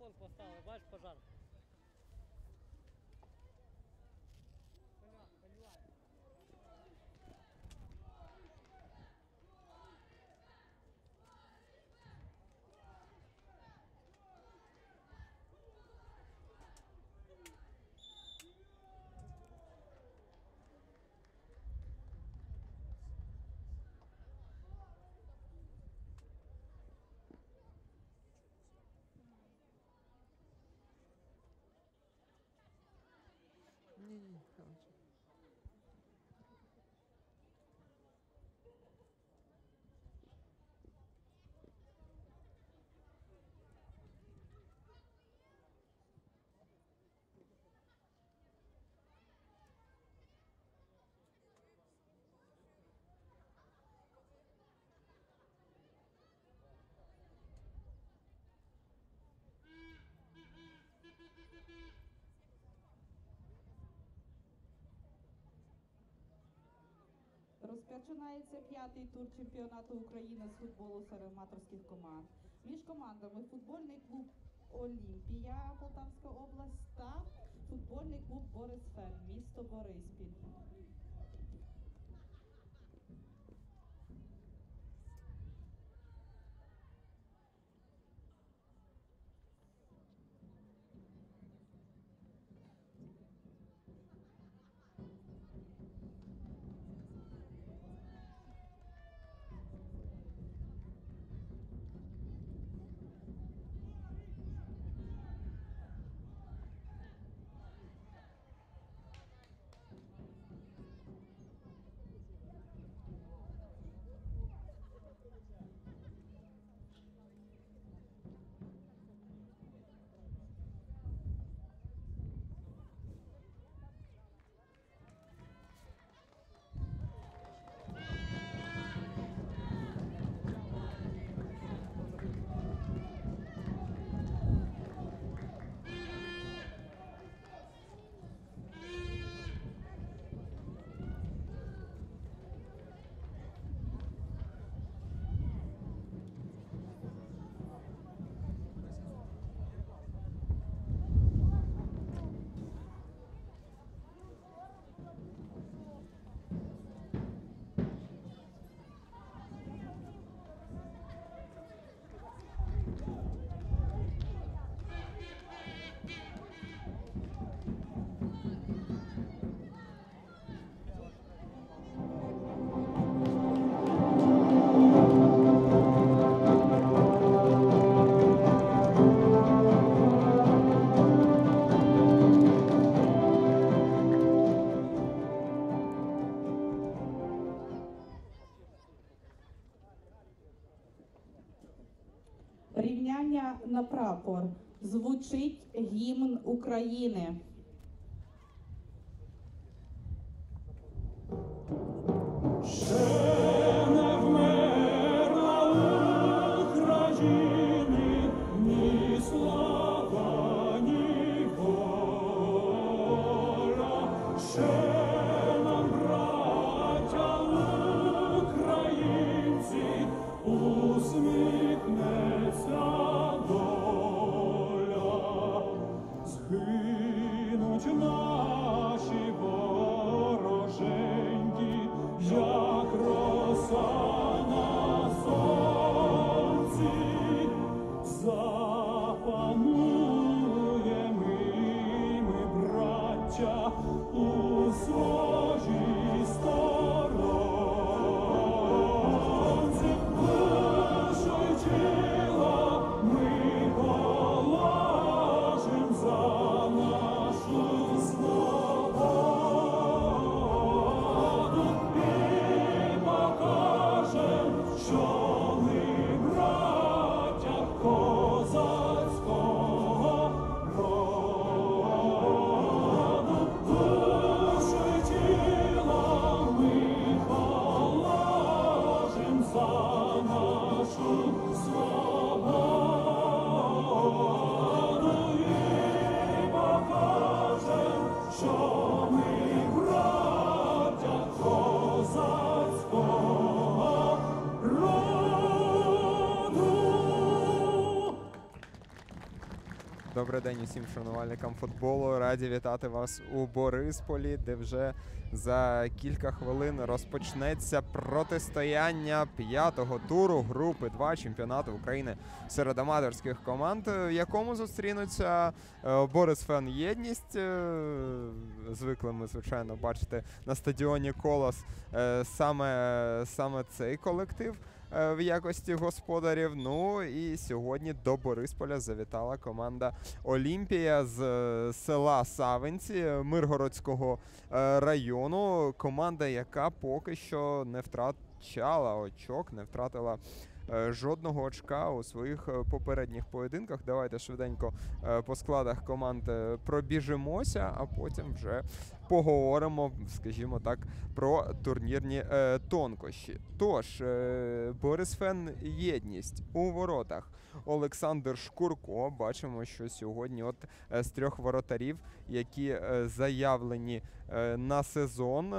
балкон поставили, бачиш пожар. Ні, хорошо. Розпочинається 5-й тур чемпіонату України з футболу серед аматорських команд. Між командами футбольний клуб «Олімпія» Полтавська область та футбольний клуб «Борисфен» місто Бориспіль. Рівняння на прапор. Звучить гімн України. Наші вороженьки, як роса на сонці, запануєм і ми, браття, у своїй сторонці. Душу й тіло ми положим за нашу свободу і покажем, що ми браття козацького роду. Душу й тіло Добрий день усім шанувальникам футболу. Раді вітати вас у Борисполі, де вже за кілька хвилин розпочнеться протистояння 5-го туру групи 2 чемпіонату України серед аматорських команд, в якому зустрінуться Борисфен Єдність. Звикли ми, звичайно, бачити на стадіоні Колос саме цей колектив в якості господарів. Ну і сьогодні до Борисполя завітала команда Олімпія з села Савинці Миргородського району. Команда, яка поки що не втрачала очок, не втратила жодного очка у своїх попередніх поєдинках. Давайте швиденько по складах команд пробіжимося, а потім вже поговоримо, скажімо так, про турнірні тонкощі. Тож, Борисфен Єдність у воротах. Олександр Шкурко. Бачимо, що сьогодні з 3 воротарів, які заявлені на сезон,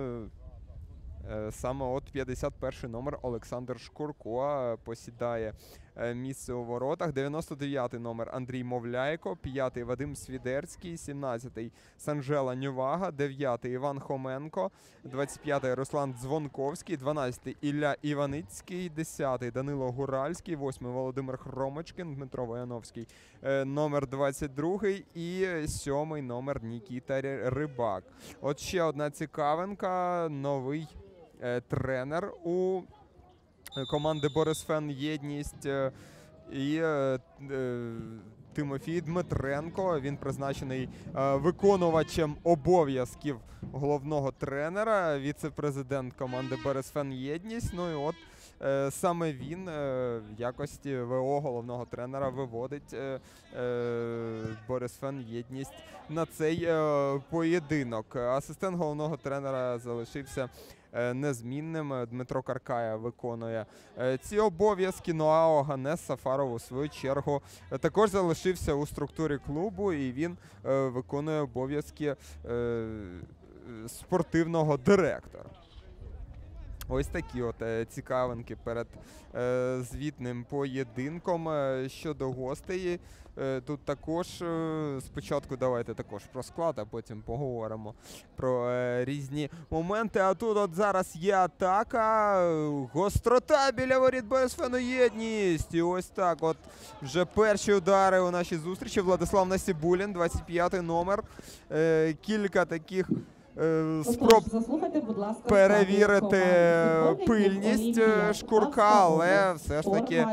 саме 51-й номер Олександр Шкурко посідає місце у воротах. 99-й номер Андрій Мовляйко, 5-й Вадим Свідерський, 17-й Санжела Нювага, 9-й Іван Хоменко, 25-й Руслан Дзвонковський, 12-й Ілля Іваницький, 10-й Данило Гуральський, 8-й Володимир Хромочкин, Дмитро Вояновський, номер 22-й і 7-й номер Нікіта Рибак. От ще одна цікавинка, новий тренер у команди Борисфен Єдність і Тимофій Дмитренко. Він призначений виконувачем обов'язків головного тренера, віце-президент команди Борисфен Єдність. Ну і саме він в якості ВО головного тренера виводить Борисфен Єдність на цей поєдинок. Асистент головного тренера залишився незмінним. Дмитро Каркая виконує ці обов'язки. Ну а Оганес Сафаров у свою чергу також залишився у структурі клубу, і він виконує обов'язки спортивного директора. Ось такі цікавинки перед звітним поєдинком. Щодо гостей, тут також спочатку давайте також про склад, а потім поговоримо про різні моменти. А тут зараз є атака, гострота біля воріт Борисфену Єдність. І ось так вже перші удари у нашій зустрічі. Владислав Насібулін, 25-й номер. Кілька таких спроб перевірити пильність Шкурка, але все ж таки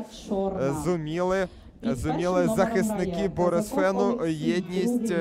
зуміли захисники Борисфену Єдність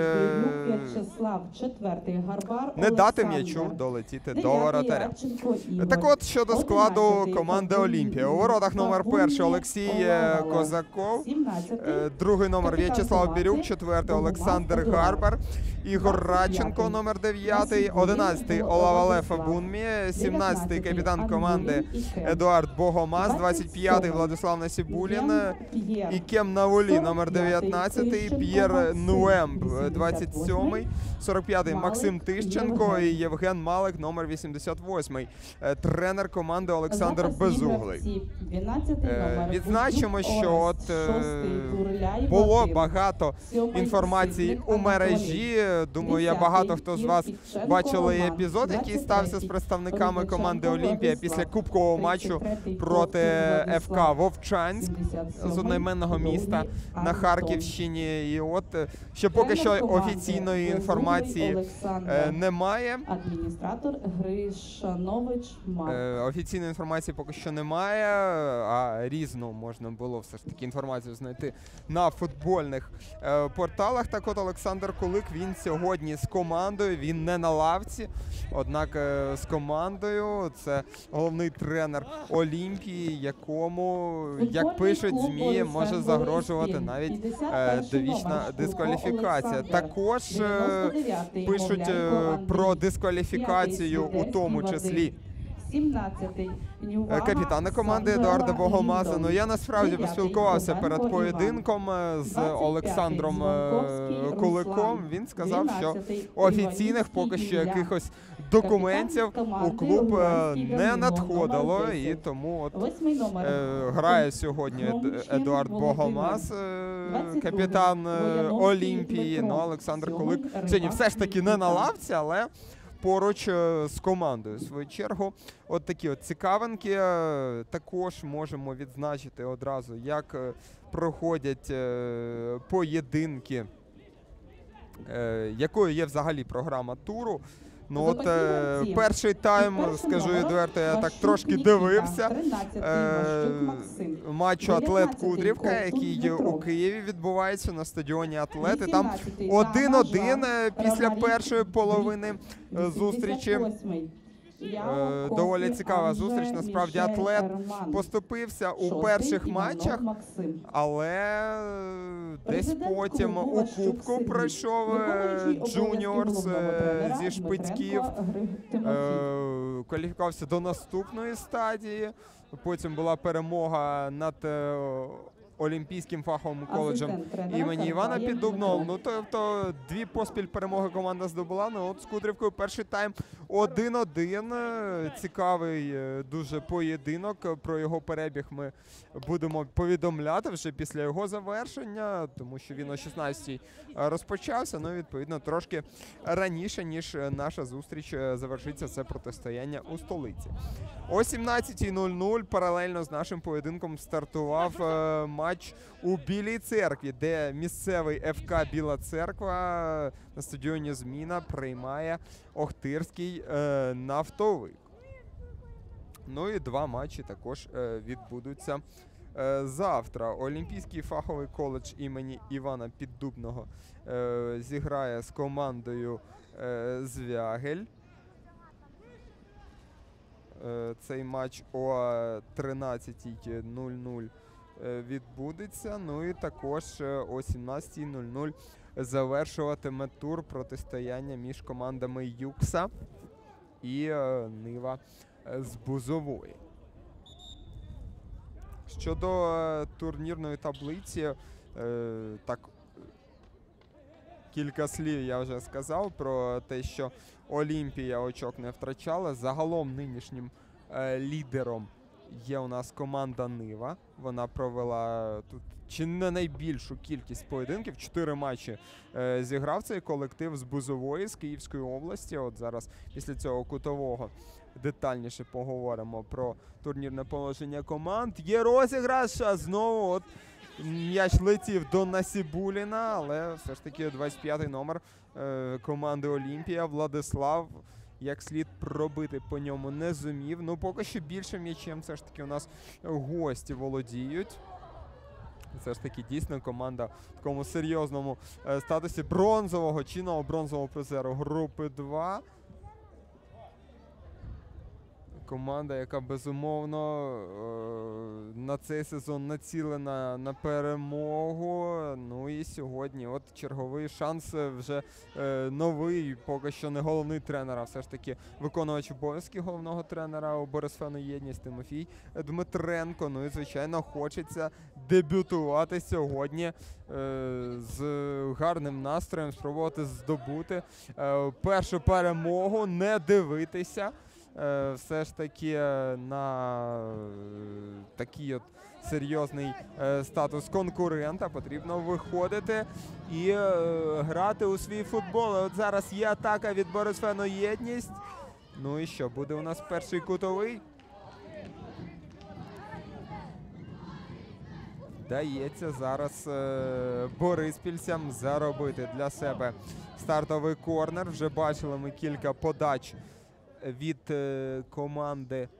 не дати м'ячу долетіти до воротаря. Так щодо складу команди Олімпія. У воротах номер 1 Олексій Козаков, 2-й номер В'ячеслав Бірюк, 4-й Олександр Гарбар, Ігор Радченко, номер 9-й, 11-й Олавалеф Бунмі, 17-й капітан команди Едуард Богомаз, 25-й Владислав Насібулін, Ікем Наволі, номер 19-й, П'єр Нуемб, 27-й, 45-й Максим Тищенко і Євген Малик, номер 88-й. Тренер команди Олександр Безуглий. Відзначимо, що було багато інформації у мережі. Думаю, багато хто з вас бачили епізод, який стався з представниками команди Олімпія після кубкового матчу проти ФК Вовчанськ з одноіменного міста на Харківщині. І ще поки що офіційної інформації немає. Адміністратор Гришанович Марк. Офіційної інформації поки що немає, а різну можна було все ж таки інформацію знайти на футбольних порталах. Так Олександр Кулик, він сьогодні з командою, він не на лавці, однак з командою. Це головний тренер Олімпії, якому, як пишуть ЗМІ, може загрожувати навіть довічна дискваліфікація. Також пишуть про дискваліфікацію у тому числі 17-й. Капітана команди Едуарда Богомаза. Ну, я насправді поспілкувався перед поєдинком з Олександром Куликом. Він сказав, що офіційних поки що якихось документів у клуб не надходило, і тому от грає сьогодні Едуард Богомаз, капітан Олімпії. Ну, Олександр Кулик сьогодні все ж таки не на лавці, але поруч з командою. В свою чергу, от такі от цікавинки. Також можемо відзначити одразу, як проходять поєдинки, якою є взагалі програма туру. Ну от перший тайм, скажу відверто, я так трошки дивився матчу Атлет Кудрівка, який у Києві відбувається на стадіоні Атлет. І там 1-1 після першої половини зустрічі. Доволі цікава зустріч. Насправді Атлет поступився у перших матчах, але десь потім у Кубку пройшов Джуніорс зі Шпицьків, кваліфікувався до наступної стадії. Потім була перемога над Олімпійським фаховим коледжем імені Івана Піддубного. Ну, тобто, дві поспіль перемоги команда здобула. Ну, от з Кудрівкою перший тайм 1-1. Цікавий дуже поєдинок. Про його перебіг ми будемо повідомляти вже після його завершення, тому що він о 16-й розпочався. Ну, відповідно, трошки раніше, ніж наша зустріч завершиться це протистояння у столиці. О 17:00 паралельно з нашим поєдинком стартував матч у Білій Церкві, де місцевий ФК Біла Церква на стадіоні Зміна приймає Охтирський нафтовик. Ну і два матчі також відбудуться завтра. Олімпійський фаховий коледж імені Івана Піддубного зіграє з командою Звягель. Цей матч о 13:00 відбудеться. Ну і також о 17:00 завершуватиме тур протистояння між командами Юкса і Нива з Бузової. Щодо турнірної таблиці, так, кілька слів я вже сказав про те, що Олімпія очок не втрачала. Загалом нинішнім лідером є у нас команда Нива. Вона провела тут чи не найбільшу кількість поєдинків. 4 матчі зіграв цей колектив з Бузової, з Київської області. От зараз після цього кутового детальніше поговоримо про турнірне положення команд. Є розіграш, а знову от м'яч летів до Насібуліна, але все ж таки 25-й номер команди Олімпія Владислав як слід пробити по ньому не зумів. Ну, поки що більше м'ячем все ж таки у нас гості володіють. Це ж таки дійсно команда в такому серйозному статусі бронзового, чинного бронзового призеру групи 2. Команда, яка безумовно на цей сезон націлена на перемогу. Ну і сьогодні от черговий шанс вже новий, поки що не головний тренер, а все ж таки виконувач обов'язки головного тренера у Борисфену Єдність Тимофій Дмитренко. Ну і, звичайно, хочеться дебютувати сьогодні з гарним настроєм, спробувати здобути першу перемогу, не дивитися все ж таки на такий от серйозний статус конкурента. Потрібно виходити і грати у свій футбол. От зараз є атака від Борисфену Єдність. Ну і що, буде у нас перший кутовий? Вдається зараз бориспільцям заробити для себе стартовий корнер. Вже бачили ми кілька подач від команди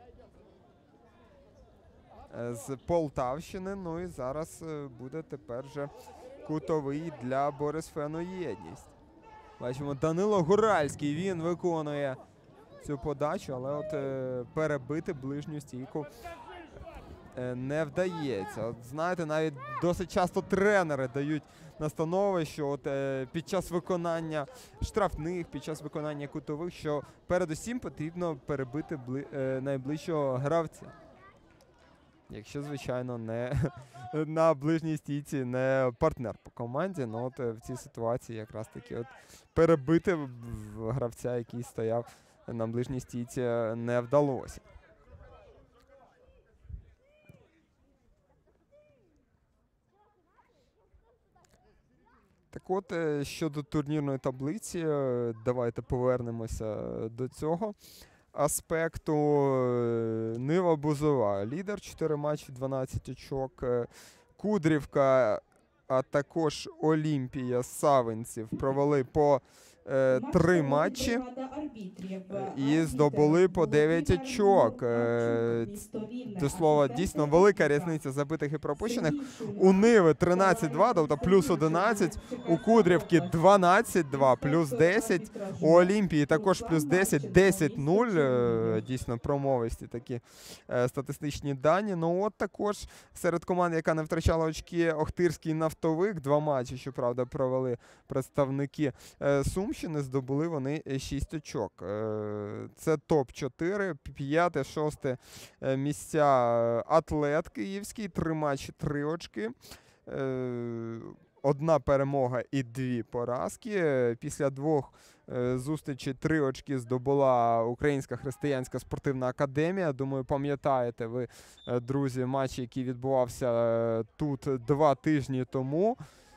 з Полтавщини. Ну і зараз буде тепер вже кутовий для Борисфену Єдність. Бачимо, Данило Гуральський, він виконує цю подачу, але от перебити ближню стійку не вдається. От, знаєте, навіть досить часто тренери дають настанови, що от, під час виконання штрафних, під час виконання кутових, що передусім потрібно перебити найближчого гравця. Якщо, звичайно, не на ближній стійці, не партнер по команді, ну от в цій ситуації якраз таки от перебити гравця, який стояв на ближній стійці, не вдалося. Так от, щодо турнірної таблиці, давайте повернемося до цього аспекту. Нива Бузова лідер, 4 матчі, 12 очок. Кудрівка, а також Олімпія, Савинців провели по 3 матчі і здобули по 9 очок. До слова, дійсно велика різниця забитих і пропущених. У Ниви 13-2, тобто плюс 11. У Кудрівки 12-2, плюс 10. У Олімпії також плюс 10, 10-0. Дійсно промовисті такі статистичні дані. Ну от також серед команд, яка не втрачала очки, Охтирський нафтовик. 2 матчі, щоправда, провели представники Сумщини, здобули вони 6 очок. Це топ-4, 5-6 місця Атлет Київський, 3 матчі, 3 очки. 1 перемога і 2 поразки. Після 2 зустрічей 3 очки здобула Українська християнська спортивна академія. Думаю, пам'ятаєте ви, друзі, матч, який відбувався тут 2 тижні тому.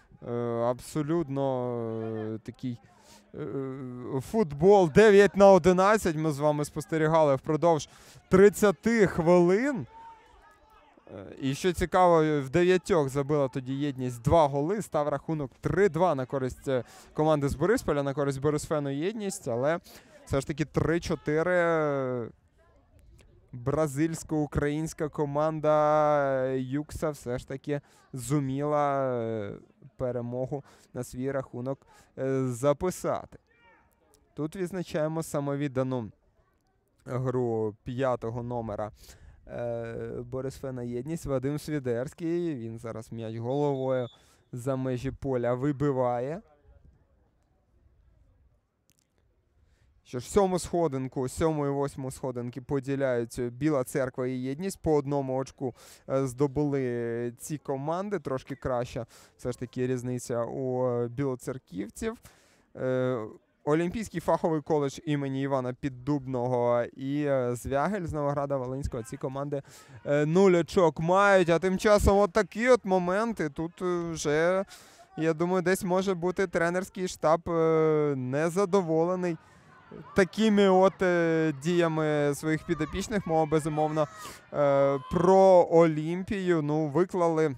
Абсолютно такий футбол 9-11 ми з вами спостерігали впродовж 30 хвилин. І що цікаво, в 9 забила тоді Єдність 2 голи, став рахунок 3-2 на користь команди з Борисполя, на користь Борисфену Єдність, але все ж таки 3-4 бразильсько-українська команда Юкса все ж таки зуміла перемогу на свій рахунок записати. Тут відзначаємо самовіддану гру 5-го номера Борисфена Єдність. Вадим Свідерський. Він зараз м'яч головою за межі поля вибиває. Що ж, 7-му сходинку, 7-му і 8-му сходинки поділяють Біла Церква і Єдність. По 1 очку здобули ці команди. Трошки краща все ж таки різниця у білоцерківців. Олімпійський фаховий коледж імені Івана Піддубного і Звягель з Новограда-Волинського. Ці команди 0 очок мають. А тим часом от такі от моменти. Тут вже, я думаю, десь може бути тренерський штаб незадоволений такими от діями своїх підопічних. Мова, безумовно, про Олімпію. Ну, виклали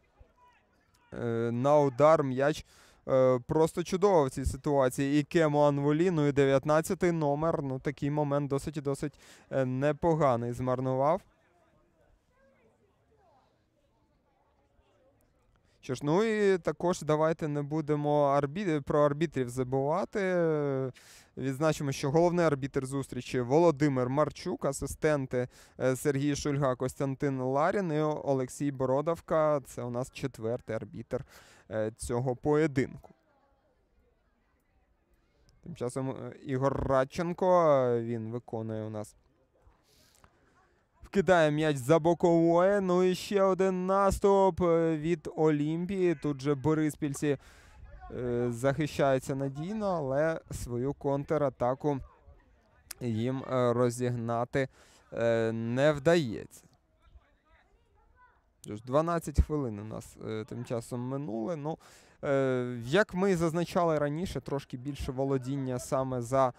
на удар м'яч просто чудово в цій ситуації. І Кемо Анволі, ну і 19-й номер. Ну, такий момент досить непоганий змарнував. Що ж, ну і також давайте не будемо про арбітрів забувати. Відзначимо, що головний арбітр зустрічі Володимир Марчук, асистенти Сергій Шульга, Костянтин Ларін і Олексій Бородавка. Це у нас 4-й арбітр цього поєдинку. Тим часом Ігор Радченко, він виконує у нас. Вкидає м'яч за бокової. Ну і ще один наступ від Олімпії. Тут же бориспільці захищаються надійно, але свою контратаку їм розігнати не вдається. 12 хвилин у нас тим часом минули. Ну, як ми зазначали раніше, трошки більше володіння саме за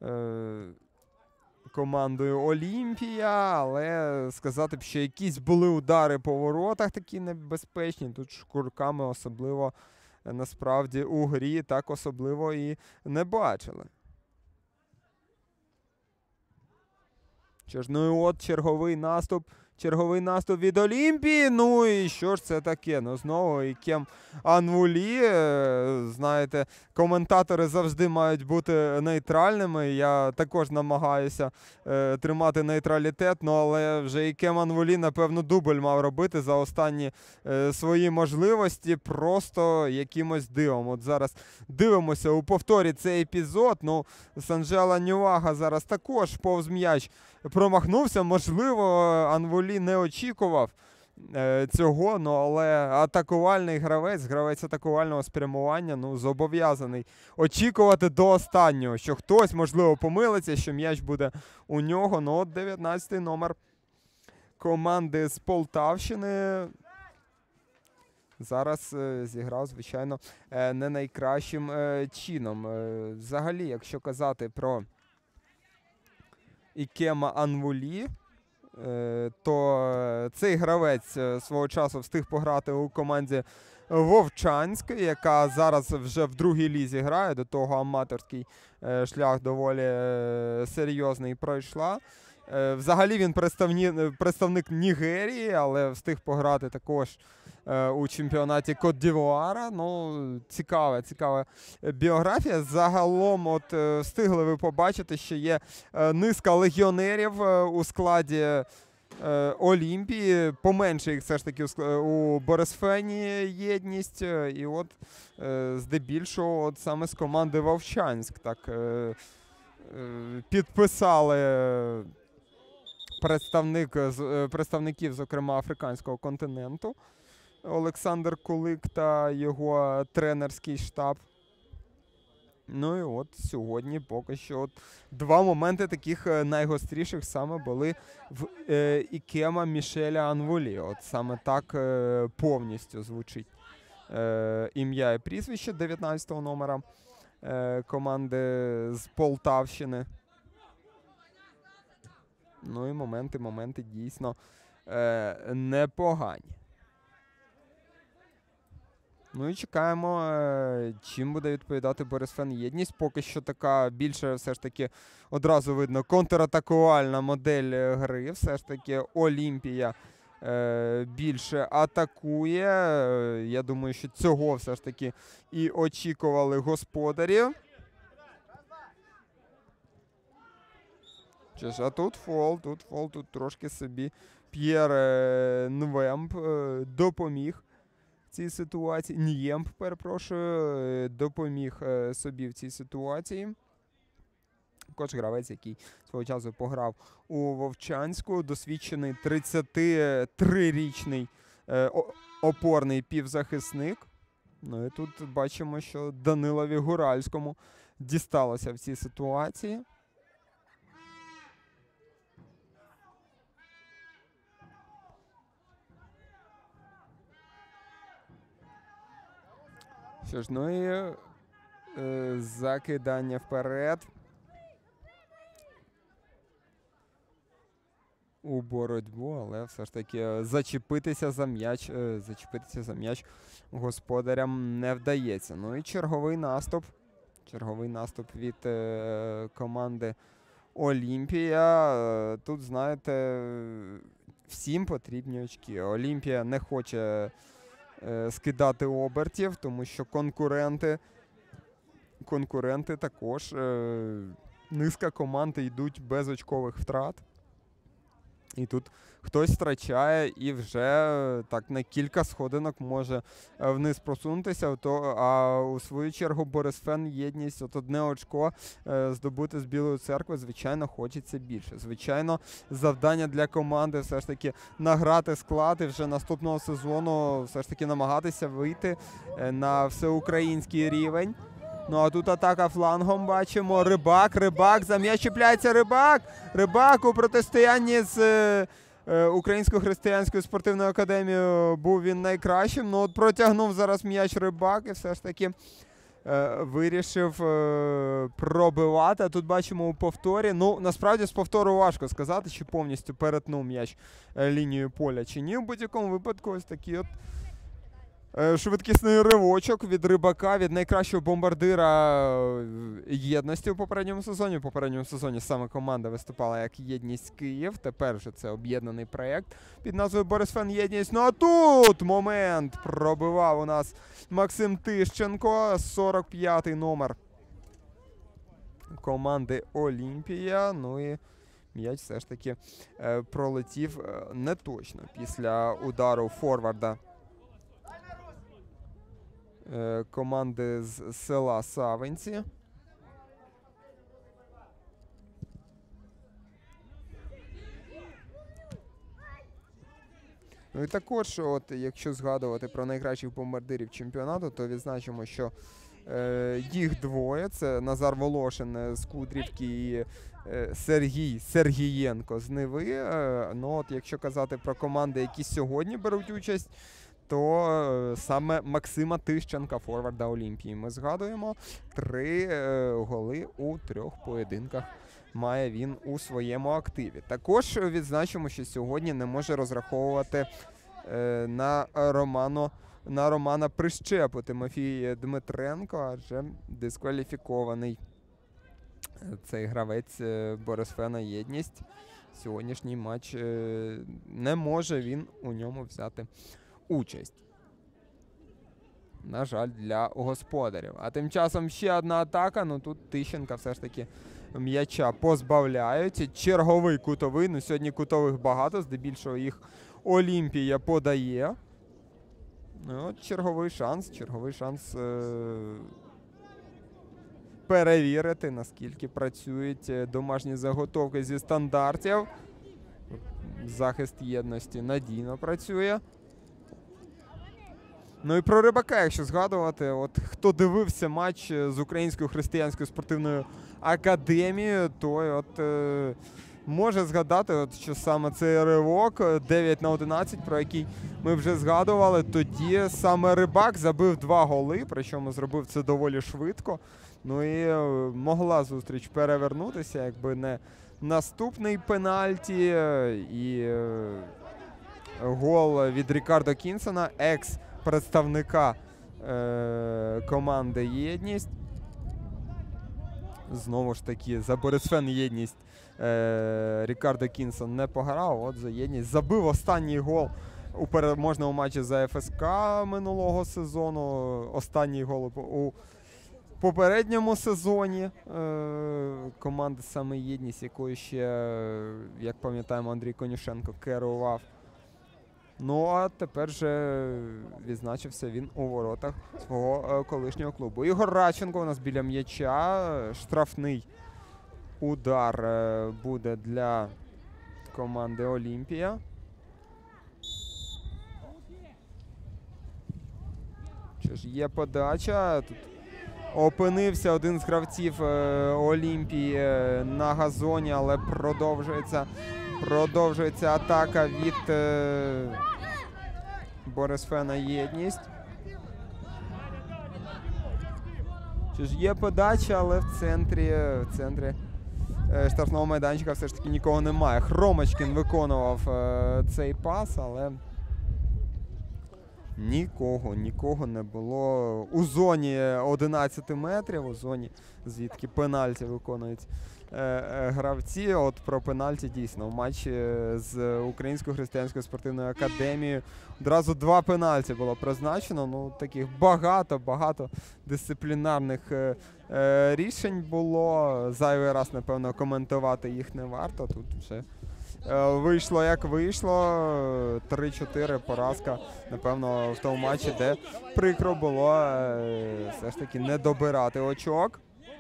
командою Олімпія, але сказати б, що якісь були удари по воротах такі небезпечні. Тут Шкурка особливо насправді у грі так особливо і не бачили. Що ж, ну і от черговий наступ Черговий наступ від Олімпії. Ну і що ж це таке? Ну знову Ікем Анвулі. Знаєте, коментатори завжди мають бути нейтральними. Я також намагаюся тримати нейтралітет, ну але вже Ікем Анвулі, напевно, дубль мав робити за останні свої можливості просто якимось дивом. От зараз дивимося у повторі цей епізод. Ну, Санжела Нюага зараз також повз м'яч промахнувся. Можливо, Анвулі не очікував цього, ну, але атакувальний гравець атакувального спрямування, ну, зобов'язаний очікувати до останнього, що хтось, можливо, помилиться, що м'яч буде у нього. Ну, от 19-й номер команди з Полтавщини зараз зіграв, звичайно, не найкращим чином. Взагалі, якщо казати про Ікема Анвулі, то цей гравець свого часу встиг пограти у команді Вовчанськ, яка зараз вже в другій лізі грає, до того аматорський шлях доволі серйозний пройшла. Взагалі він представник Нігерії, але встиг пограти також у чемпіонаті Кот-д'Івуара. Ну, цікава біографія. Загалом от встигли ви побачити, що є низка легіонерів у складі Олімпії. Поменше їх все ж таки у Борисфені єдність. І от здебільшого от саме з команди Вовчанськ так підписали представників, зокрема, африканського континенту. Олександр Кулик та його тренерський штаб. Ну і от сьогодні поки що от два моменти таких найгостріших саме були в Ікема Мішеля Анвулі. От саме так повністю звучить ім'я і прізвище 19-го номера команди з Полтавщини. Ну і моменти дійсно непогані. Ну і чекаємо, чим буде відповідати Борисфен єдність. Поки що така більше, все ж таки, одразу видно, контратакувальна модель гри. Все ж таки Олімпія більше атакує. Я думаю, що цього все ж таки і очікували господарі. А тут фол, тут трошки собі П'єр Нвемп допоміг в цій ситуації. Нємп, перепрошую, допоміг собі в цій ситуації. Також гравець, який свого часу пограв у Вовчанську, досвідчений 33-річний опорний півзахисник. Ну і тут бачимо, що Данилові Гуральському дісталося в цій ситуації. Що ж, ну і закидання вперед. У боротьбу, але все ж таки зачепитися за м'яч господарям не вдається. Ну і черговий наступ від команди Олімпія. Тут, знаєте, всім потрібні очки. Олімпія не хоче скидати обертів, тому що конкуренти також, низка команд йдуть без очкових втрат. І тут хтось втрачає і вже так на кілька сходинок може вниз просунутися. А у свою чергу Борисфен єдність, от одне очко здобути з Білої Церкви, звичайно, хочеться більше. Звичайно, завдання для команди все ж таки награти склад і вже наступного сезону все ж таки намагатися вийти на всеукраїнський рівень. Ну, а тут атака флангом, бачимо. Рибак, за м'яч чіпляється Рибак у протистоянні з Українською християнською спортивною академією був він найкращим. Ну, от протягнув зараз м'яч Рибак і все ж таки вирішив пробивати. А тут бачимо у повторі. Ну, насправді, з повтору важко сказати, чи повністю перетнув м'яч лінію поля, чи ні. В будь-якому випадку ось такий от Швидкісний ривочок від Рибака, від найкращого бомбардира єдності у попередньому сезоні. У попередньому сезоні саме команда виступала як Єдність Київ. Тепер же це об'єднаний проєкт під назвою Борисфен Єдність. Ну а тут момент пробивав у нас Максим Тищенко, 45-й номер команди Олімпія. Ну і м'яч все ж таки пролетів неточно після удару форварда команди з села Савинці. Ну і також, от, якщо згадувати про найкращих бомбардирів чемпіонату, то відзначимо, що їх двоє. Це Назар Волошин з Кудрівки і Сергій Сергієнко з Ниви. Ну от, якщо казати про команди, які сьогодні беруть участь, то саме Максима Тищенка, форварда Олімпії, ми згадуємо. 3 голи у 3 поєдинках має він у своєму активі. Також відзначимо, що сьогодні не може розраховувати на Романа Прищепу Тимофій Дмитренко, адже дискваліфікований цей гравець Борисфена Єдність. Сьогоднішній матч не може він у ньому взяти участь. На жаль, для господарів. А тим часом ще одна атака. Ну тут Тищенка все ж таки м'яча позбавляють. Черговий кутовий. Ну сьогодні кутових багато. Здебільшого їх Олімпія подає. Ну от черговий шанс перевірити, наскільки працюють домашні заготовки зі стандартів. Захист єдності надійно працює. Ну і про Рибака, якщо згадувати, от хто дивився матч з Українською християнською спортивною академією, той от може згадати, от, що саме цей ривок 9/11, про який ми вже згадували, тоді саме Рибак забив 2 голи, причому зробив це доволі швидко. Ну і могла зустріч перевернутися, якби не наступний пенальті і гол від Рікардо Кінсона, екс-представника команди «Єдність». Знову ж таки, за Борисфен Єдність Рікардо Кінсон не пограв, от за Єдність. Забив останній гол у переможному матчі за ФСК минулого сезону. Останній гол у попередньому сезоні команди саме «Єдність», якою ще, як пам'ятаємо, Андрій Конюшенко керував. Ну, а тепер же відзначився він у воротах свого колишнього клубу. Ігор Радченко у нас біля м'яча. Штрафний удар буде для команди Олімпія. Що ж, є подача. Тут опинився один з гравців Олімпії на газоні, але продовжується атака від Борисфена Єдність. Що ж, є подача, але в центрі штрафного майданчика все ж таки нікого немає. Хромочкін виконував цей пас, але нікого не було у зоні 11 метрів, у зоні, звідки пенальті виконують гравці. От про пенальті дійсно в матчі з Українською християнською спортивною академією одразу 2 пенальті було призначено. Ну, таких багато дисциплінарних рішень було. Зайвий раз, напевно, коментувати їх не варто. Тут вже вийшло як вийшло. 3-4 поразка, напевно, в тому матчі, де прикро було все ж таки не добирати очок.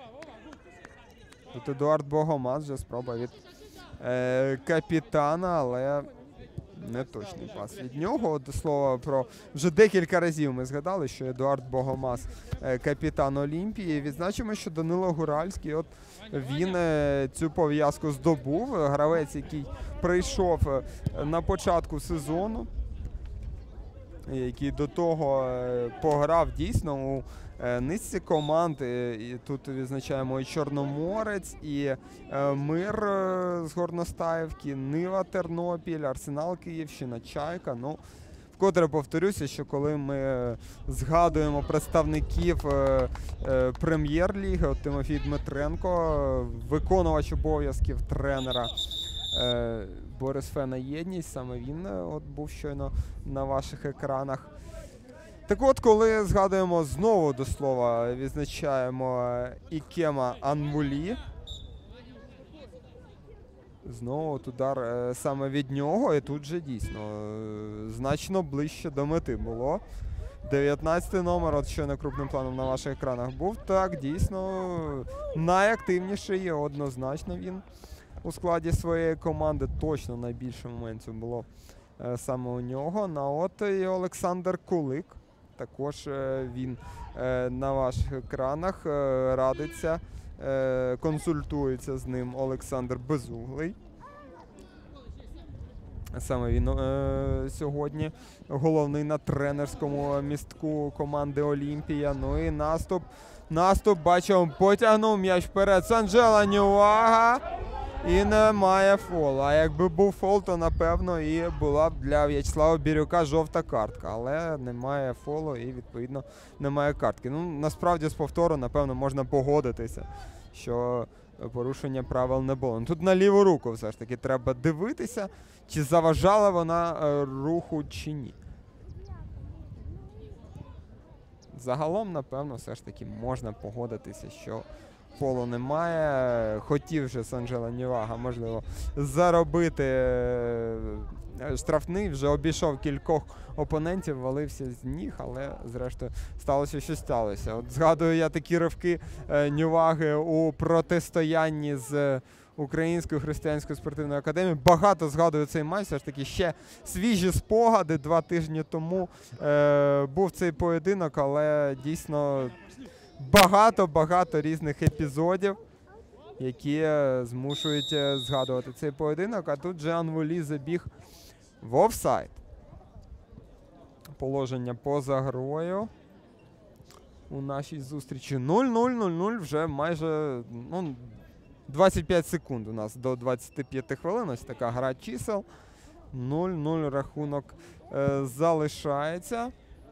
Тут Едуард Богомаз, вже спроба від капітана, але неточний пас від нього. До слова, про вже декілька разів ми згадали, що Едуард Богомаз капітан Олімпії. Відзначимо, що Данило Гуральський, от він цю пов'язку здобув. Гравець, який прийшов на початку сезону, який до того пограв дійсно у низці команд. І тут відзначаємо і Чорноморець, і Мир з Горностаївки, Нива Тернопіль, Арсенал Київщина, Чайка. Ну, в вкотре повторюся, що коли ми згадуємо представників прем'єр-ліги, от Тимофій Дмитренко, виконувач обов'язків тренера Борисфена Єдність, саме він от був щойно на ваших екранах. Так от, коли згадуємо знову до слова, відзначаємо Ікема Анмулі. Знову от удар саме від нього, і тут же дійсно значно ближче до мети було. 19-й номер, от щойно крупним планом на ваших екранах був. Так, дійсно, найактивніший, однозначно він у складі своєї команди. Точно найбільше моментів було саме у нього. От і Олександр Кулик. Також він на ваших екранах радиться, консультується з ним Олександр Безуглий. Саме він сьогодні головний на тренерському містку команди Олімпія. Ну і наступ, бачимо, потягнув м'яч вперед. Санджела Нюага. І немає фолу. А якби був фол, то напевно і була б для В'ячеслава Бірюка жовта картка. Але немає фолу і відповідно немає картки. Ну, насправді з повтору, напевно, можна погодитися, що порушення правил не було. Ну, тут на ліву руку все ж таки треба дивитися, чи заважала вона руху, чи ні. Загалом, напевно, все ж таки можна погодитися, що фолу немає. Хотів же Санджела Нюага, можливо, заробити штрафний. Вже обійшов кількох опонентів, валився з ніг, але зрештою сталося, що сталося. От згадую я такі ривки Нюаги у протистоянні з Українською християнською спортивною академією. Багато згадую цей матч, все ж таки ще свіжі спогади. 2 тижні тому був цей поєдинок, але дійсно багато різних епізодів, які змушують згадувати цей поєдинок. А тут же Анвулі забіг в офсайд. Положення поза грою у нашій зустрічі. 0-0 вже майже 25 секунд у нас до 25 хвилин. Ось така гра чисел. 0-0 рахунок залишається.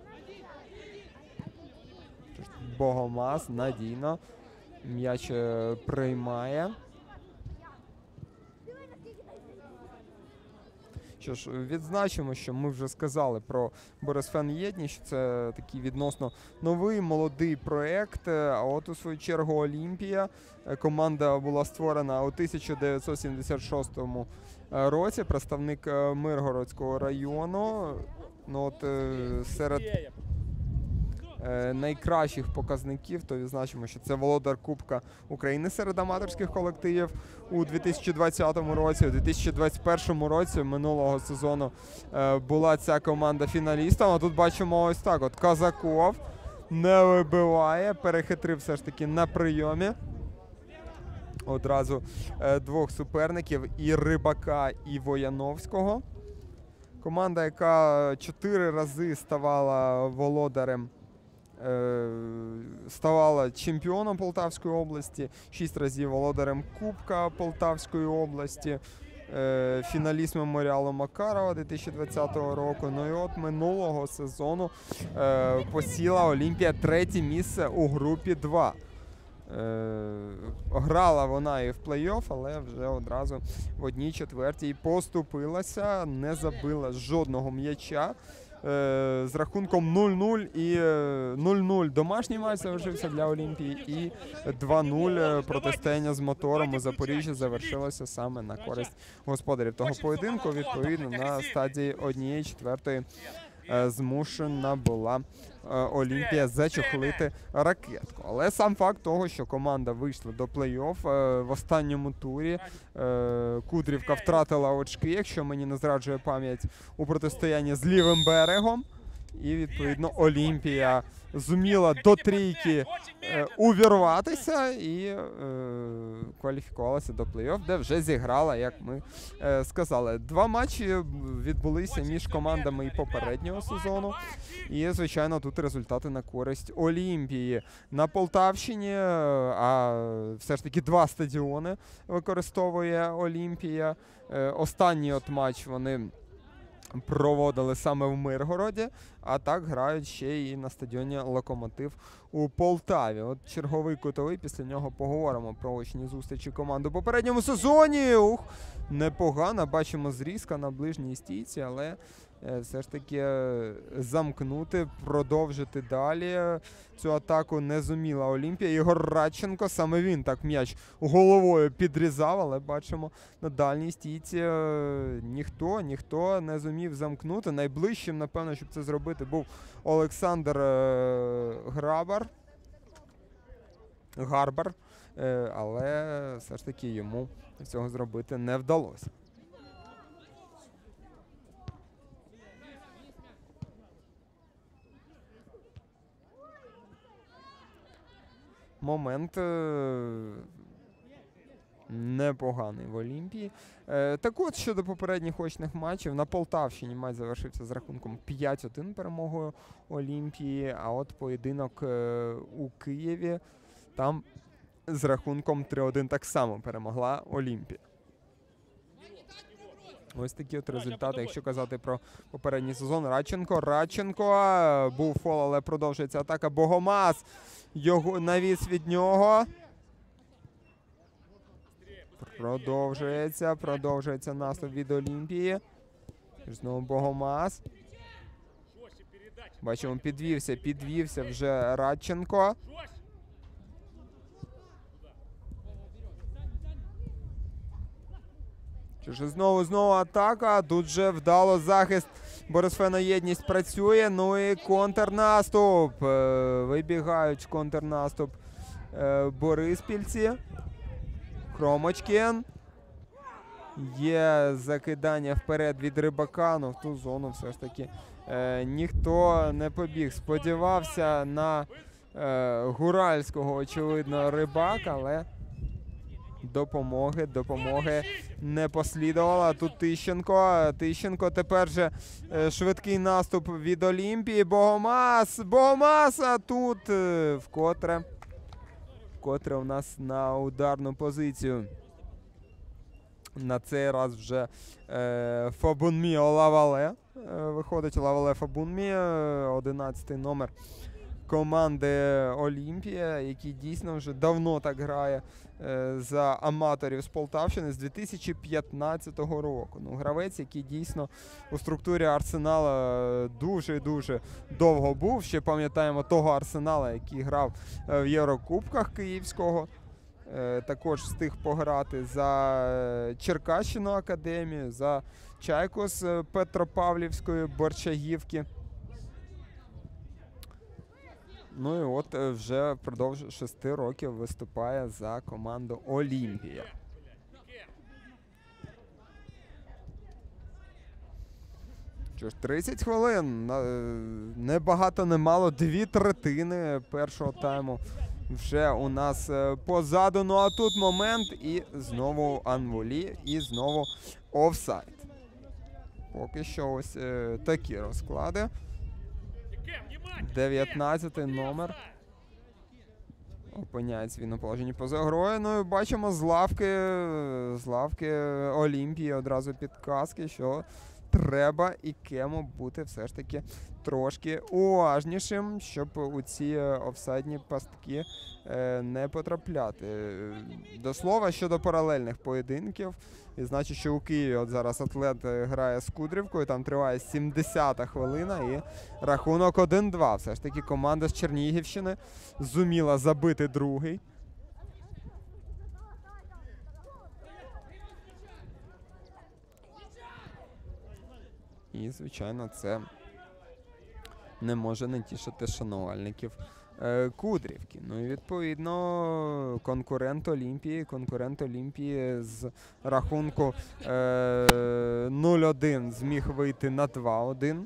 Богомаз надійно м'яч приймає. Що ж, відзначимо, що ми вже сказали про Борисфен Єдність, що це такий відносно новий, молодий проєкт. А от у свою чергу Олімпія. Команда була створена у 1976 році. Представник Миргородського району. Серед найкращих показників, то відзначимо, що це володар Кубка України серед аматорських колективів у 2020 році. У 2021 році минулого сезону була ця команда фіналістом. А тут бачимо ось так от. Казаков не вибиває, перехитрив все ж таки на прийомі одразу 2 суперників, і Рибака, і Вояновського. Команда, яка 4 рази ставала володарем, ставала чемпіоном Полтавської області, 6 разів володарем Кубка Полтавської області, фіналіст меморіалу Макарова 2020 року. Ну і от минулого сезону посіла Олімпія 3-е місце у групі 2. Грала вона і в плей-офф, але вже одразу в 1/4 поступилася, не забила жодного м'яча. З рахунком 0-0 і 0-0 домашній матч завершився для Олімпії, і 2-0 протистояння з Мотором у Запоріжжі завершилося саме на користь господарів того поєдинку. Відповідно, на стадії 1/4 змушена була Олімпія зачохлити ракетку. Але сам факт того, що команда вийшла до плей-офф в останньому турі, Кудрівка втратила очки, якщо мені не зраджує пам'ять, у протистоянні з Лівим берегом. І, відповідно, Олімпія зуміла до трійки увірватися і кваліфікувалася до плей-офф, де вже зіграла, як ми сказали. 2 матчі відбулися між командами і попереднього сезону. І, звичайно, тут результати на користь Олімпії. На Полтавщині, а все ж таки 2 стадіони використовує Олімпія. Останній от матч вони проводили саме в Миргороді, а так грають ще і на стадіоні «Локомотив» у Полтаві. От черговий кутовий, після нього поговоримо про очні зустрічі команд у попередньому сезоні. Ух, непогано, бачимо зрізка на ближній стійці, але все ж таки замкнути, продовжити далі цю атаку не зуміла Олімпія. Ігор Радченко, саме він так м'яч головою підрізав, але бачимо на дальній стійці ніхто не зумів замкнути. Найближчим, напевно, щоб це зробити, був Олександр Гарбар, але все ж таки йому цього зробити не вдалося. Момент непоганий в Олімпії. Так от, щодо попередніх очних матчів, на Полтавщині матч завершився з рахунком 5-1 перемогою Олімпії, а от поєдинок у Києві, там з рахунком 3-1 так само перемогла Олімпія. Ось такі от результати, якщо казати про попередній сезон. Радченко, був фол, але продовжується атака. Богомаз, його навіс від нього. Продовжується наступ від Олімпії. Знову Богомаз. Бачимо, підвівся вже Радченко. Знову атака. Тут же вдало захист. Борисфена єдність працює. Ну і контрнаступ. Вибігають в контрнаступ бориспільці. Хромочкін. Є закидання вперед від Рибака, але в ту зону все ж таки ніхто не побіг. Сподівався на Гуральського, очевидно, Рибак, але допомоги не послідувало. А тут Тищенко тепер же швидкий наступ від Олімпії. Богомаз, а тут вкотре у нас на ударну позицію. На цей раз вже Фабунмі Лавале. Виходить Лавале Фабунмі, 11-й номер команди Олімпія, який дійсно вже давно так грає за аматорів з Полтавщини з 2015 року. Ну, гравець, який дійсно у структурі Арсенала дуже довго був. Ще пам'ятаємо того Арсенала, який грав в Єврокубках Київського. Також встиг пограти за Черкащину академію, за Чайку з Петропавлівської Борчагівки. Ну і от вже впродовж 6 років виступає за команду Олімпія. Що ж, 30 хвилин. Не багато, не мало. 2/3 першого тайму вже у нас позаду. Ну а тут момент і знову анволі, і знову офсайд. Поки що ось такі розклади. 19-й номер опиняється він у положенні поза грою. Ну і бачимо з лавки Олімпії одразу підказки, що треба і кему бути все ж таки трошки уважнішим, щоб у ці офсайдні пастки не потрапляти. До слова, щодо паралельних поєдинків, і значить, що у Києві от зараз Атлет грає з Кудрівкою, там триває 70-та хвилина і рахунок 1-2. Все ж таки команда з Чернігівщини зуміла забити другий. І, звичайно, це не може не тішити шанувальників Кудрівки. Ну і, відповідно, конкурент Олімпії з рахунку 0-1 зміг вийти на 2-1.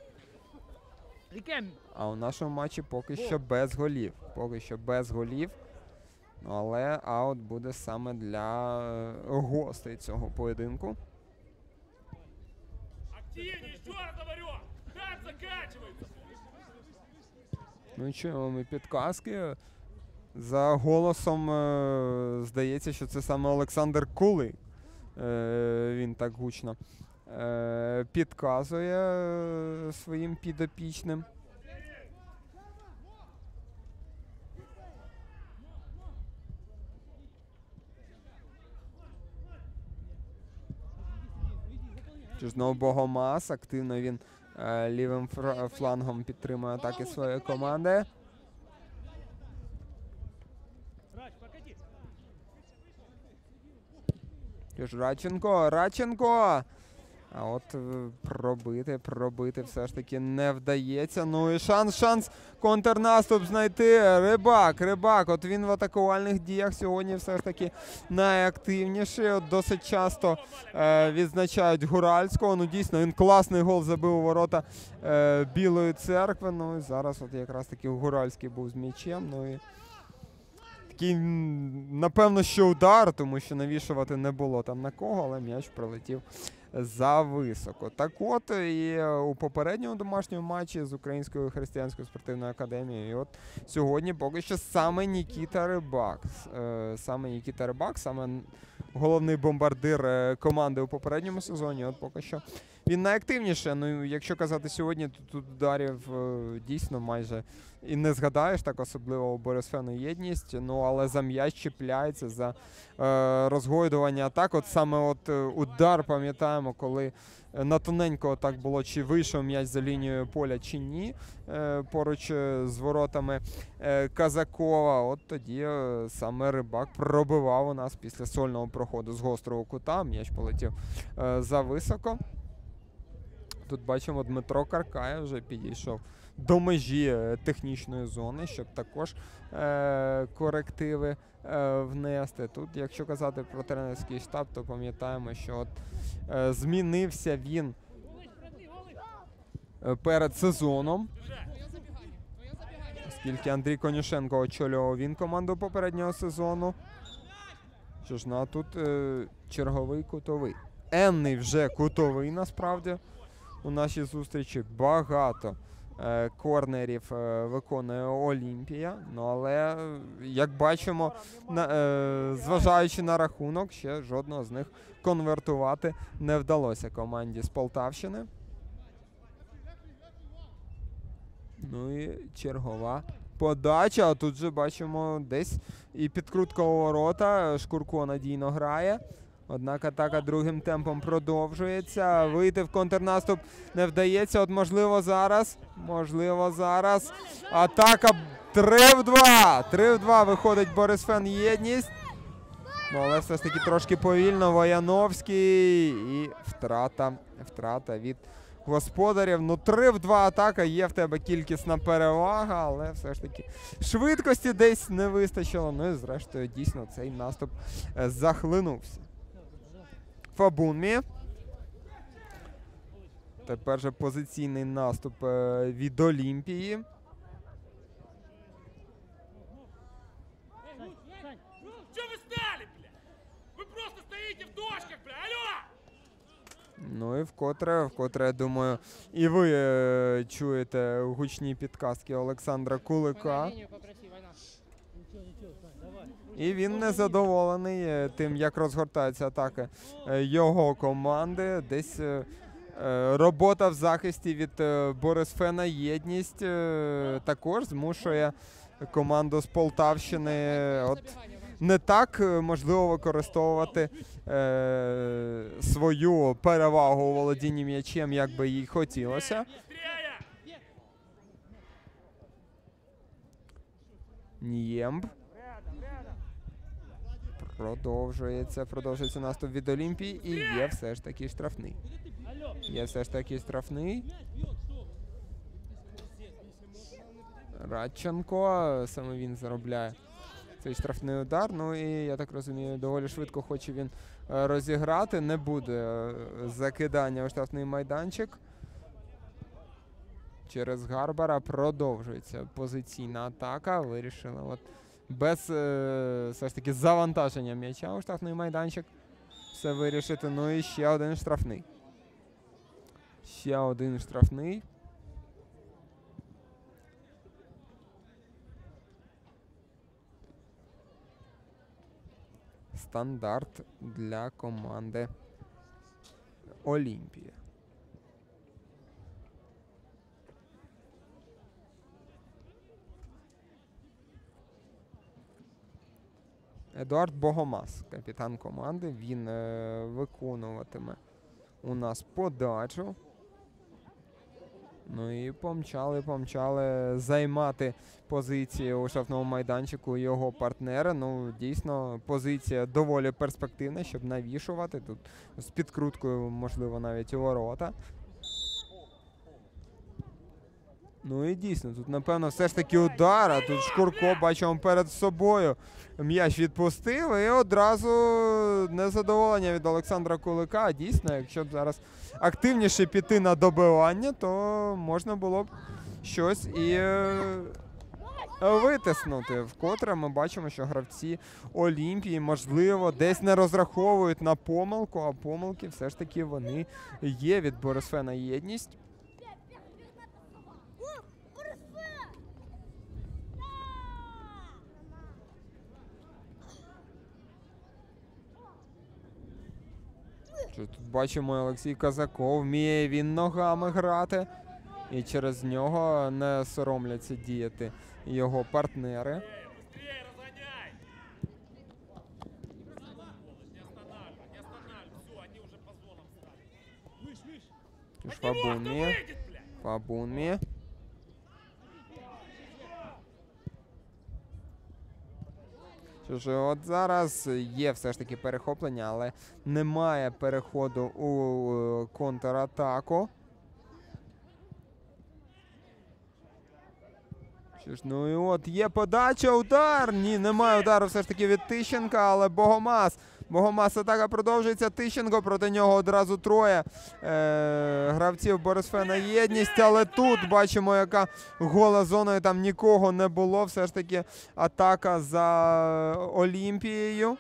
А у нашому матчі поки що без голів. Але аут буде саме для гостей цього поєдинку. Ну і чуємо ми підказки. За голосом здається, що це саме Олександр Кулий. Він так гучно підказує своїм підопічним. Знову Богомаз, активно він лівим флангом підтримує атаки своєї команди. Радченко! А от пробити все ж таки не вдається. Ну і шанс контрнаступ знайти. Рибак. От він в атакувальних діях сьогодні все ж таки найактивніший. От досить часто відзначають Гуральського. Ну дійсно, він класний гол забив у ворота Білої Церкви. Ну і зараз от якраз таки Гуральський був з м'ячем. Ну і такий, напевно, що удар, тому що навішувати не було там на кого, але м'яч прилетів зависоко. Так от, і у попередньому домашньому матчі з Українською християнською спортивною академією. І от сьогодні поки що саме Нікіта Рибак. Саме головний бомбардир команди у попередньому сезоні. От поки що він найактивніше. Ну, якщо казати сьогодні, то тут ударів дійсно майже і не згадаєш, так особливо у Борисфена єдність. Ну, але за м'яч чіпляється, за розгойдування атак. От саме от удар, пам'ятаємо, коли на тоненько так було, чи вийшов м'яч за лінією поля, чи ні, поруч з воротами Казакова. От тоді саме Рибак пробивав у нас після сольного проходу з гострого кута. М'яч полетів зависоко. Тут бачимо, Дмитро Каркаєв вже підійшов до межі технічної зони, щоб також корективи внести. Тут, якщо казати про тренерський штаб, то пам'ятаємо, що от змінився він перед сезоном, оскільки Андрій Конюшенко очолював він команду попереднього сезону. Що ж, ну а тут черговий кутовий. Енний вже кутовий, насправді, у нашій зустрічі. Багато корнерів виконує Олімпія. Ну, але, як бачимо, зважаючи на рахунок, ще жодного з них конвертувати не вдалося команді з Полтавщини. Ну і чергова подача. А тут же бачимо десь і підкрутка у ворота. Шкурко надійно грає. Однак атака другим темпом продовжується. Вийти в контрнаступ не вдається. От можливо зараз. Атака 3-2. 3-2 виходить Борисфен єдність. Ну, але все ж таки трошки повільно. Вояновський. І втрата від господарів. Ну, 3-2 атака. Є в тебе кількісна перевага, але все ж таки швидкості десь не вистачило. Ну і зрештою дійсно цей наступ захлинувся. Фабунмі. Тепер же позиційний наступ від Олімпії. Що ви стали, бля? Ви просто стоїте в дошках, бля, алло! Ну і вкотре, я думаю, і ви чуєте гучні підказки Олександра Кулика. І він незадоволений тим, як розгортаються атаки його команди. Десь робота в захисті від Борисфена єдність також змушує команду з Полтавщини не так, можливо, використовувати свою перевагу у володінні м'ячем, як би їй хотілося. Ніємб. Продовжується наступ від Олімпії і є все ж таки штрафний. Радченко, саме він заробляє цей штрафний удар. Ну і, я так розумію, доволі швидко хоче він розіграти. Не буде закидання у штрафний майданчик. Через Гарбара продовжується позиційна атака. Вирішили от без все ж таки завантаження м'яча у штрафний майданчик все вирішити. Ну і ще один штрафний. Стандарт для команди Олімпія. Едуард Богомаз, капітан команди. Він виконуватиме у нас подачу. Ну і помчали займати позиції у штрафному майданчику його партнера. Ну, дійсно, позиція доволі перспективна, щоб навішувати. Тут з підкруткою, можливо, навіть у ворота. Ну і дійсно, тут, напевно, все ж таки удар, а тут Шкурко, бачимо, перед собою м'яч відпустив, і одразу незадоволення від Олександра Кулика. Дійсно, якщо б зараз активніше піти на добивання, то можна було б щось і витиснути. Вкотре ми бачимо, що гравці Олімпії, можливо, десь не розраховують на помилку, а помилки все ж таки вони є від Борисфена Єдність. Тут бачимо, Олексій Казаков, вміє він ногами грати. І через нього не соромляться діяти його партнери. Быстрее разгоняй! Не останавливай, не останавливай. Все, они уже по зонам стали. Тож От него кто Фабунмі. выйдет, блядь? Фабунмі. Що ж, от зараз є все ж таки перехоплення, але немає переходу у контратаку. Що ж, ну і от є подача, удар. Ні, немає удару все ж таки від Тищенка, але Богомаз. Богомаз, атака продовжується. Тищенко, проти нього одразу троє гравців Борисфена Єдність. Але тут бачимо, яка гола зоною, там нікого не було. Все ж таки атака за Олімпією.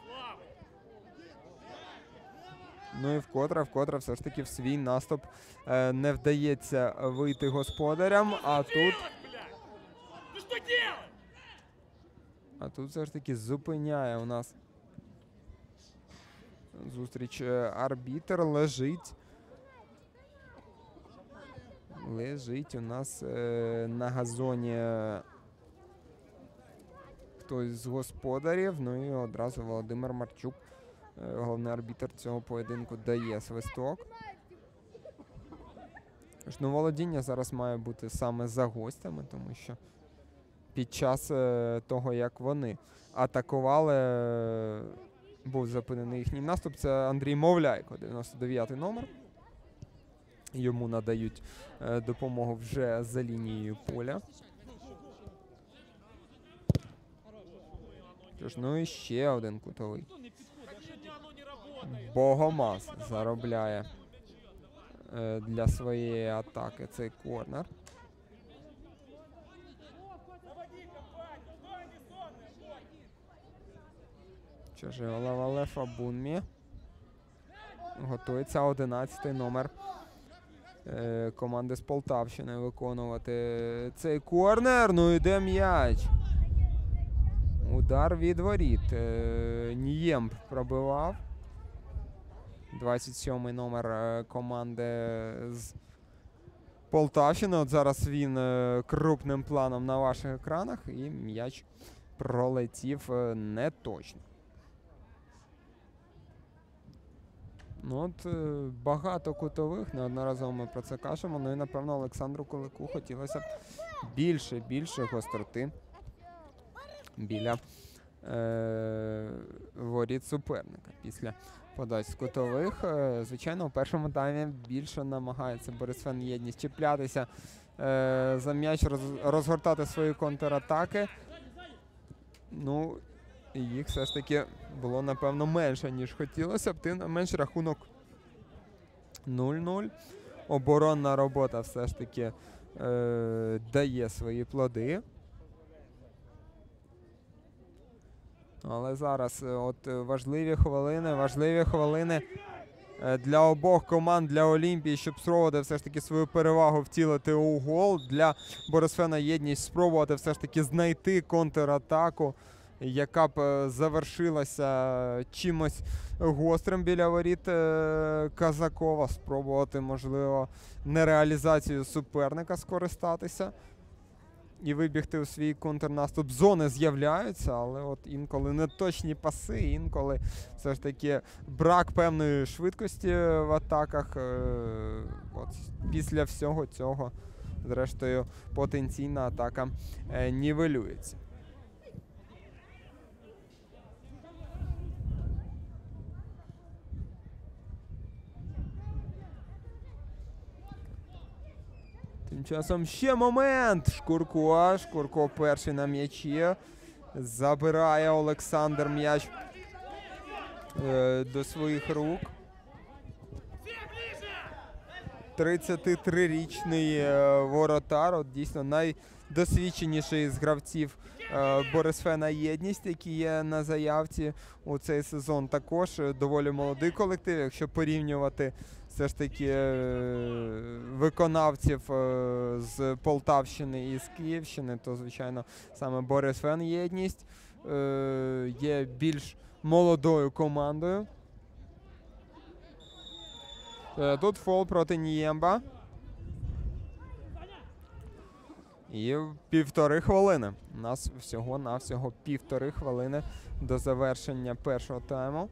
Ну і вкотре все ж таки в свій наступ не вдається вийти господарям. А тут... Делать, блядь? Ты что делаешь? А тут все ж таки зупиняє у нас зустріч арбітр. Лежить у нас на газоні хтось з господарів. Ну і одразу Володимир Марчук, головний арбітр цього поєдинку, дає свисток. Тож, ну, володіння зараз має бути саме за гостями, тому що під час того, як вони атакували, був зупинений їхній наступ. Це Андрій Мовляйко, 99-й номер. Йому надають допомогу вже за лінією поля. Тож, ну і ще один кутовий. Богомаз заробляє для своєї атаки цей корнер. Що ж, Олавале Фабунмі. Готується 11-й номер команди з Полтавщини виконувати цей корнер. Ну йде м'яч. Удар від воріт. Ніємб пробивав. 27-й номер команди з Полтавщини. От зараз він крупним планом на ваших екранах. І м'яч пролетів неточно. Ну от багато кутових, неодноразово ми про це кажемо. Ну і, напевно, Олександру Кулику хотілося б більше гостроти біля воріт суперника. Після подач з кутових, звичайно, у першому таймі більше намагається Борисфен Єдність чіплятися за м'яч, розгортати свої контратаки. Ну, і їх все ж таки було, напевно, менше, ніж хотілося б. Тим не менш, рахунок 0-0. Оборонна робота все ж таки дає свої плоди. Але зараз от важливі хвилини для обох команд, для Олімпії, щоб спробувати все ж таки свою перевагу втілити у гол. Для Борисфена Єдність спробувати все ж таки знайти контратаку яка б завершилася чимось гострим біля воріт Казакова. Спробувати, можливо, нереалізацію суперника скористатися і вибігти у свій контрнаступ. Зони з'являються, але от інколи неточні паси, інколи все ж таки брак певної швидкості в атаках. От після всього цього, зрештою, потенційна атака нівелюється. Тим часом ще момент. Шкурко перший на м'ячі. Забирає Олександр м'яч до своїх рук. 33-річний воротар. От дійсно найдосвідченіший з гравців Борисфена Єдність, які є на заявці у цей сезон. Також доволі молодий колектив, якщо порівнювати все ж таки виконавців з Полтавщини і з Київщини, то, звичайно, саме Борисфен Єдність є більш молодою командою. Тут фол проти Ніємба. І 1,5 хвилини. У нас всього-навсього 1,5 хвилини до завершення першого тайму.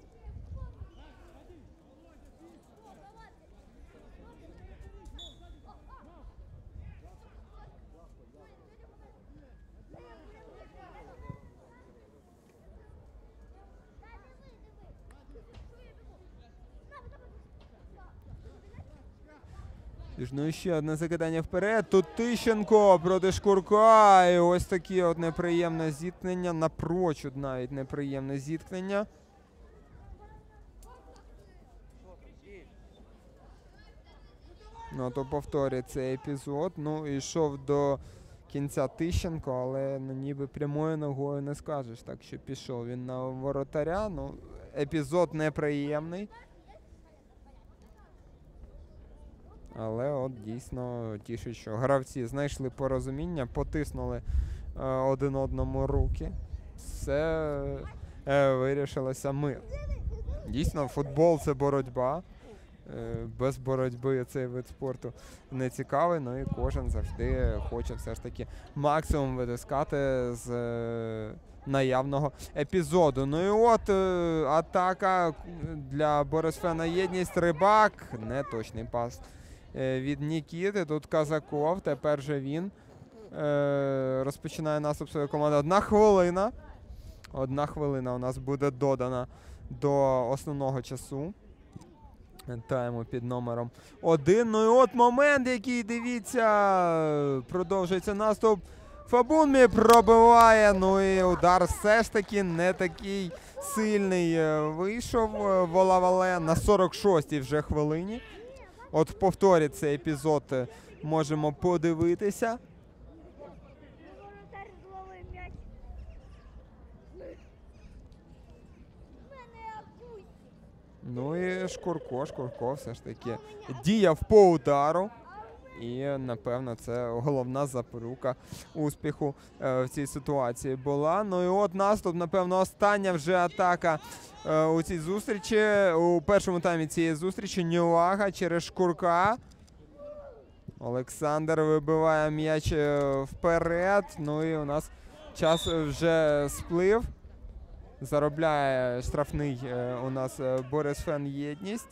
Ну і ще одне закидання вперед. Тут Тищенко проти Шкурка. І ось таке от неприємне зіткнення. Напрочуд навіть неприємне зіткнення. Ну, то повторює цей епізод. Ну, йшов до кінця Тищенко, але ніби прямою ногою не скажеш. Так що пішов він на воротаря. Ну, епізод неприємний. Але от дійсно тішить, що гравці знайшли порозуміння, потиснули один одному руки. Все вирішилося мир. Дійсно, футбол – це боротьба. Без боротьби цей вид спорту не цікавий, ну і кожен завжди хоче все ж таки максимум витискати з наявного епізоду. Ну і от атака для Борисфена Єдність. Рибак. Неточний пас від Нікіти. Тут Казаков. Тепер же він розпочинає наступ своєї команди. 1 хвилина. 1 хвилина у нас буде додана до основного часу тайму під номером 1. Ну і от момент, який, дивіться, продовжується наступ. Фабунмі пробиває, ну і удар все ж таки не такий сильний вийшов Волавале на 46-й вже хвилині. От в повторі цей епізод можемо подивитися. Ну і Шкурко все ж таки діяв по удару. І, напевно, це головна запорука успіху в цій ситуації була. Ну і от наступ, напевно, остання вже атака у цій зустрічі. У першому таймі цієї зустрічі Нюага через Шкурка. Олександр вибиває м'яч вперед. Ну і у нас час вже сплив. Заробляє штрафний у нас Борисфен Єдність.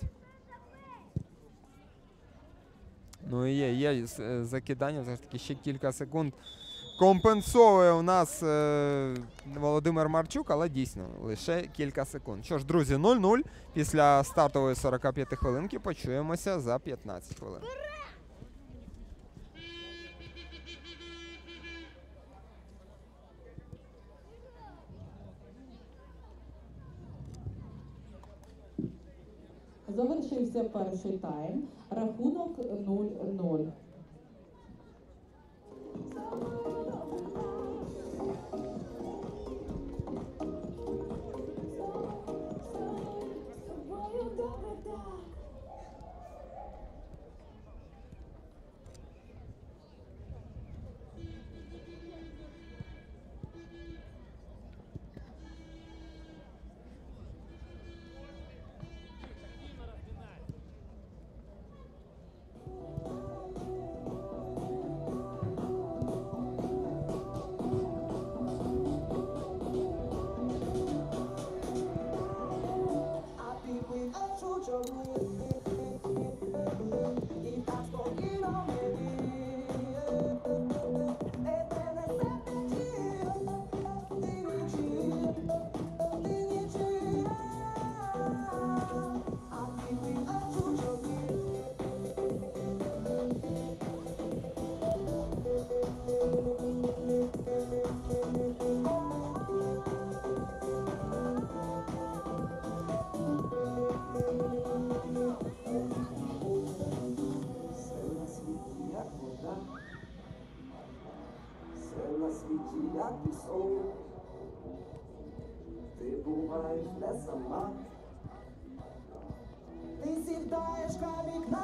Ну і є закидання, все ж таки ще кілька секунд. Компенсовує у нас Володимир Марчук, але дійсно лише кілька секунд. Що ж, друзі, 0-0. Після стартової 45 хвилинки почуємося за 15 хвилин. Завершився перший тайм. Рахунок 0-0. чи як пісок. Ти буваєш не сама. Ти сідаєш камік на